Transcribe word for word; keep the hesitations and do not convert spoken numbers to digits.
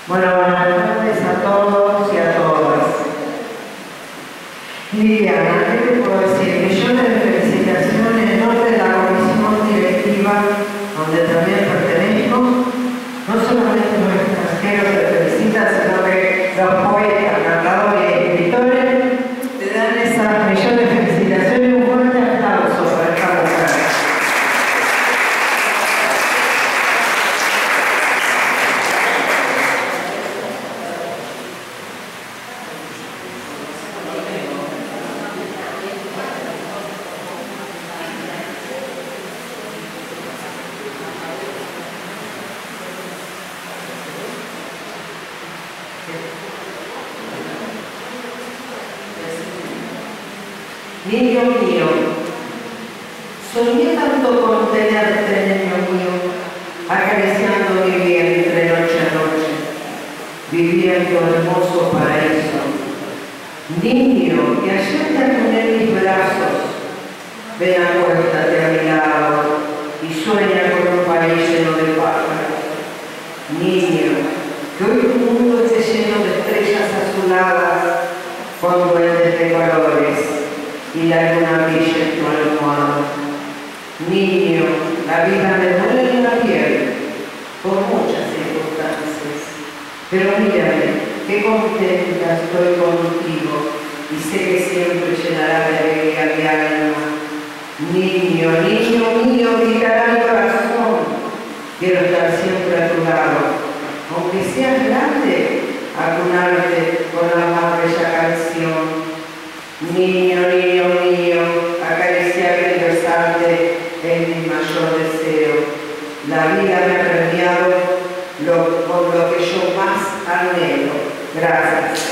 Bueno, buenas tardes a todos y a todas. Liliana, ¿qué te puedo decir? Millones de felicitaciones en nombre de la comisión directiva, donde también pertenezco. No solamente los extranjeros te felicitan, sino que los poetas, cantadores y escritores te dan esas millones de felicitaciones y un fuerte aplauso para esta mujer. Niño mío, soñé tanto con tenerte, niño mío, acariciando mi vientre noche a noche, viviendo hermoso paraíso. Niño, que ayer te acuné en mis brazos, ven acuéstate a mi lado y sueña con un país lleno de pájaros. Niño, que hoy tu mundo esté lleno de estrellas azuladas con duendes de colores y la luna brilla en tu almohada. Niño, la vida me duele en la piel por muchas circunstancias, pero mírame, qué contenta estoy contigo y sé que siempre llenará de alegría mi alma. Niño, niño mío, gritará mi corazón, quiero estar siempre a tu lado, aunque seas grande, acunarte con la más bella canción. Niño, niño mío, acariciarte y besarte es mi mayor deseo. La vida me ha premiado lo, por lo que yo más anhelo. Gracias.